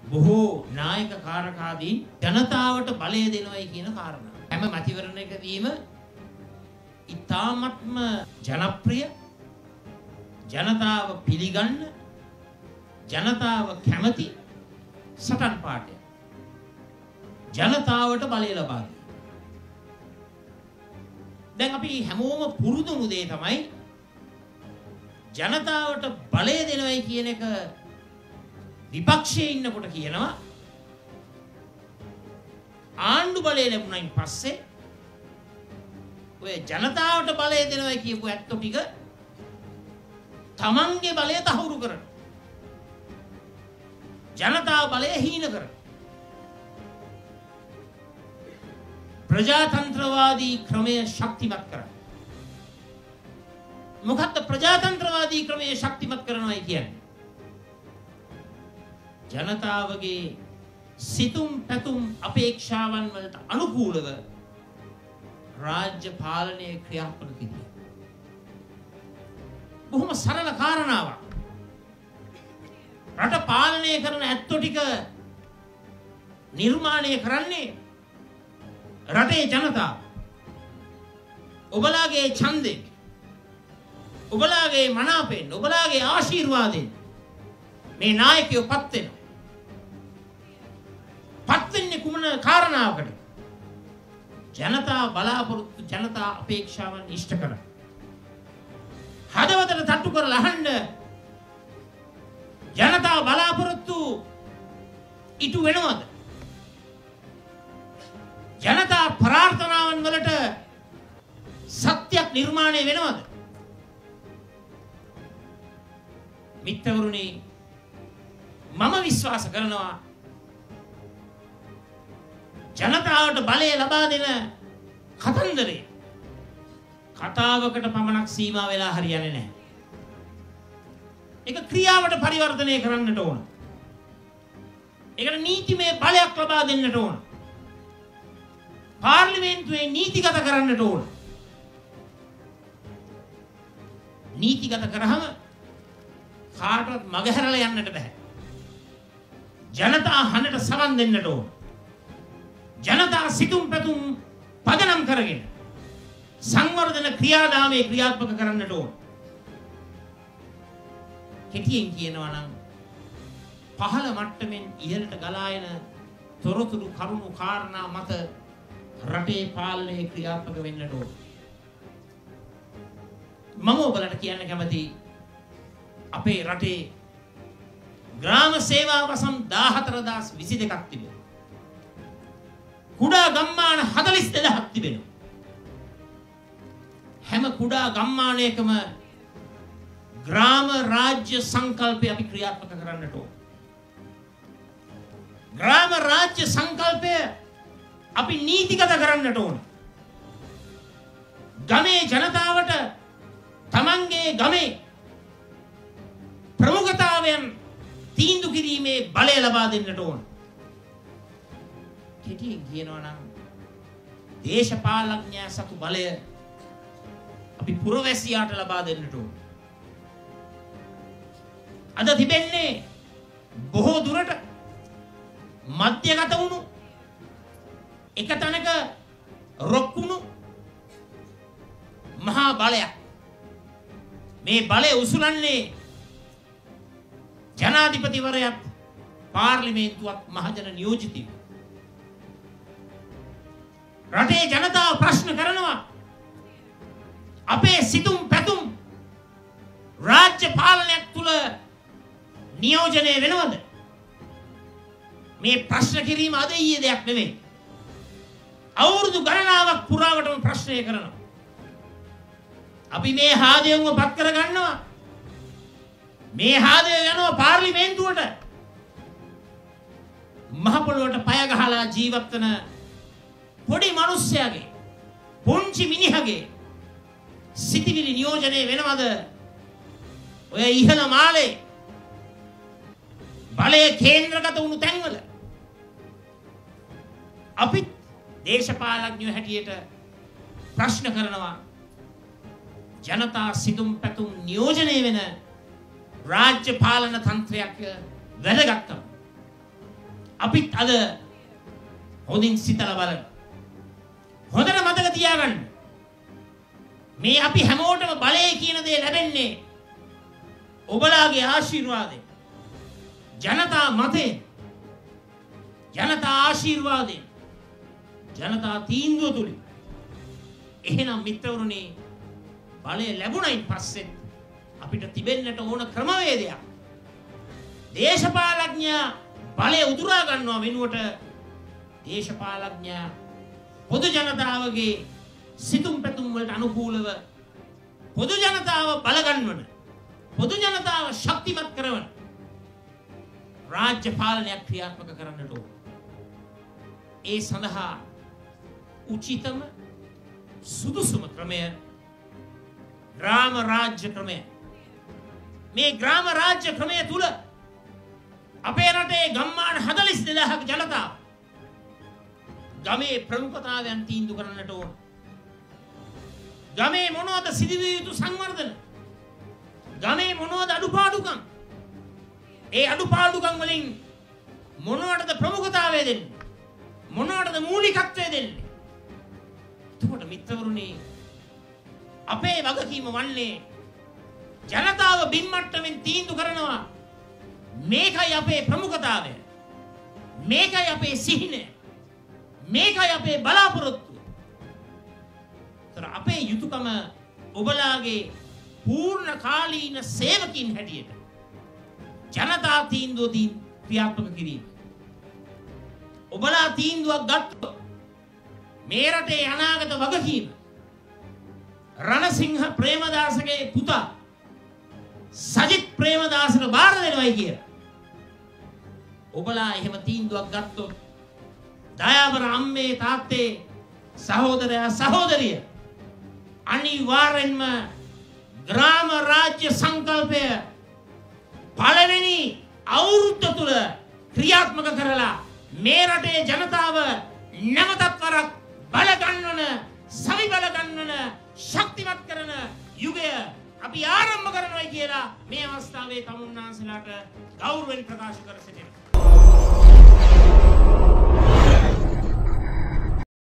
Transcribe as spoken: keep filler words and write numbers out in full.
බොහෝ නායක කාරකාදීන් ජනතාවට බලය දෙනවයි කියන කාරණා. හැම මැතිවරණයකදීම ඉතාමත්ම ජනප්‍රිය, ජනතාව පිළිගන්න, ජනතාව කැමති සටන් පාඨය. ජනතාවට බලය ලබා දෙන. දැන් අපි හැමෝම පුරුදුණු දේ තමයි ජනතාවට බලය දෙනවයි කියන එක විපක්ෂයේ ඉන්නකොට කියනවා ආණ්ඩු බලය ලැබුණයින් පස්සේ ඔය ජනතාවට බලය දෙනවයි කියපු ඇත්තෝ ටික තමන්ගේ බලය තහවුරු කරන ජනතාව බලය හීන කරන ප්‍රජාතන්ත්‍රවාදී ක්‍රමය ශක්තිමත් කරන. මොකක්ද ප්‍රජාතන්ත්‍රවාදී ක්‍රමය ශක්තිමත් කරනවයි කියන්නේ? ජනතාවගේ සිතුම් පැතුම් අපේක්ෂාවන් වලට අනුකූලව රාජ්‍ය පාලනය ක්‍රියාත්මක කිරීම. බොහොම සරල කාරණාවක්. රට පාලනය කරන ඇත්තෝ ටික නිර්මාණය කරන්නේ රටේ ජනතාව. ඔබලාගේ ඡන්දයෙන්, ඔබලාගේ මනාපයෙන්, ඔබලාගේ ආශිර්වාදයෙන් මේ නායකයෝ පත් වෙනවා. පත් වෙන්නේ කුමන කාරණාවකටද? ජනතා බලාපොරොත්තු, ජනතා අපේක්ෂාවන් ඉෂ්ට කරන. හදවතට තට්ටු කරලා අහන්න ජනතා බලාපොරොත්තු ඉටු වෙනවද? ජනතා ප්‍රාර්ථනාවන් වලට සත්‍යයක් නිර්මාණය වෙනවද? මිත්‍රවරුනි, මම විශ්වාස කරනවා ජනතාවට බලය ලබා දෙන කතන්දරේ කතාවකට පමණක් සීමා වෙලා හරියන්නේ නැහැ. ඒක ක්‍රියාවට පරිවර්තනය කරන්නට ඕන. ඒකට නීතිමය බලයක් ලබා දෙන්නට ඕන. පාර්ලිමේන්තුවේ නීතිගත කරන්නට ඕන. නීතිගත කරාම කාටවත් මගහැරලා යන්නට බෑ. ජනතා හඬට සවන් දෙන්නට ඕන. ජනතා සිතුම් පැතුම් පදනම් කරගෙන සංවර්ධන ක්‍රියාදාමයේ ක්‍රියාත්මක කරන්නට ඕන. කෙටියෙන් කියනවා නම් පහළ මට්ටමින් ඉහළට ගලා එන තොරතුරු කරුණු කාරණා මත රටේ පාලනය ක්‍රියාත්මක වෙන්නට ඕන. මම ඔබලට කියන්න කැමති අපේ රටේ ග්‍රාම සේවා වසම් දාහතර දහස් විසි දෙකක් තිබෙනවා. කුඩා ගම්මාන හතළිස් දෙදහක් තිබෙනවා. හැම කුඩා ගම්මානයකම ග්‍රාම රාජ්‍ය සංකල්පය අපි ක්‍රියාත්මක කරන්නට ඕන. ග්‍රාම රාජ්‍ය සංකල්පය අපි නීතිගත කරන්නට ඕන. ගමේ ජනතාවට තමන්ගේ ගමේ ප්‍රමුඛතාවයන් තීන්දුව කිරීමේ බලය ලබා දෙන්නට ඕන. කෙටියෙන් කියනවා නම් දේශපාලඥයා සතු බලය අපි පුරවැසියාට ලබා දෙන්නට ඕන. අද තිබෙන්නේ බොහෝ දුරට මධ්‍යගත වුණු එක තැනක රොක්කුණු මහා බලයක්. මේ බලය උසුලන්නේ ජනාධිපතිවරයාත් පාර්ලිමේන්තුවත් මහජන නියෝජිතයෝ. රටේ ජනතාව ප්‍රශ්න කරනවා අපේ සිතුම් පැතුම් රාජ්‍ය පාලනයක් තුල නියෝජනය වෙනවද? මේ ප්‍රශ්න කිරීම අද ඊයේ දෙයක් නෙවෙයි. අවුරුදු ගණනාවක් පුරාවටම ප්‍රශ්නය කරනවා. අපි මේ හාදයන්ව පත් කර ගන්නවා. මේ හාදය යනවා පාර්ලිමේන්තුවට. මහ පොළොවට පය ගහලා ජීවත් වෙන පොඩි මිනිස්සයාගේ, පුංචි මිනිහගේ සිතිවිලි නියෝජනය වෙනවද? ඔය ඉහළ මාලේ බලය කේන්ද්‍රගත වුණු තැන්වල අපි දේශපාලඥයෝ හැටියට ප්‍රශ්න කරනවා. ජනතා සිතුම් පැතුම් නියෝජනය වෙන රාජ්‍ය පාලන තන්ත්‍රයක් වැදගත්කම අපිත් අද හොඳින් සිතලා බලන්න. හොඳට මතක තියාගන්න. මේ අපි හැමෝටම බලය කියන දේ ලැබෙන්නේ ඔබලාගේ ආශිර්වාදයෙන්. ජනතා මතයෙන්. ජනතා ආශිර්වාදයෙන්. ජනතා තීන්දුව තුලින්. එහෙනම් මිත්‍රවරුනි බලය ලැබුණයින් පස්සේ අපිට තිබෙන්නට ඕන ක්‍රමවේදයක්. දේශපාලඥයා බලය උදුරා ගන්නවා වෙනුවට දේශපාලඥයා පොදු ජනතාවගේ සිතුම් පැතුම් වලට අනුකූලව පොදු ජනතාව බල ගන්නවන පොදු ජනතාව ශක්තිමත් කරවන රාජ්‍ය පාලනයක් ක්‍රියාත්මක කරන්නට ඕන. ඒ සඳහා උචිතම සුදුසුම ක්‍රමය ග්‍රාම රාජ්‍ය ක්‍රමය. මේ ග්‍රාම රාජ්‍ය ක්‍රමය තුල අපේ රටේ ගම්මාන හතළිස් දෙදාහක ජනතාව ගමේ ප්‍රමුඛතාවයන් තීන්දුව කරන්නට ඕන. ගමේ මොනවද සිදුවිය යුතු සංවර්ධන? ගමේ මොනවද අඩුපාඩුකම්? ඒ අඩුපාඩුකම් වලින් මොනවටද ප්‍රමුඛතාවය දෙන්නේ? මොනවටද මූලිකත්වය දෙන්නේ? එතකොට මිත්‍රවරුනි අපේ වගකීම වන්නේ ජනතාව බිම්මට්ටමින් තීන්දුව කරනවා. මේකයි අපේ ප්‍රමුඛතාවය. මේකයි අපේ සිහිනය. මේකයි අපේ බලාපොරොත්තුව. ඒතර අපේ යුතුයකම ඔබලාගේ පූර්ණ කාලීන සේවකින් හැටියට ජනතා තීන්දුව ක්‍රියාත්මක කිරීම. ඔබලා තීන්දුවක් ගත්තොත් මේ රටේ අනාගත වගකීම රණසිංහ ප්‍රේමදාසගේ පුතා සජිත් ප්‍රේමදාසට බාර දෙනවයි කියලා. ඔබලා එහෙම තීන්දුවක් ගත්තොත් දයාබර අම්මේ තාත්තේ සහෝදරයා සහෝදරිය අනිවාර්යෙන්ම ග්‍රාම රාජ්‍ය සංකල්පය පළවෙනි අවුරුද්ද තුල ක්‍රියාත්මක කරලා මේ රටේ ජනතාව නැවතත් වරක් බල ගන්නවන සවි බල ගන්නවන ශක්තිමත් කරන යුගය අපි ආරම්භ කරනවායි කියලා මේ අවස්ථාවේ තමුන්නාන්සලාට ගෞරවයෙන් ප්‍රකාශ කර සිටිනවා.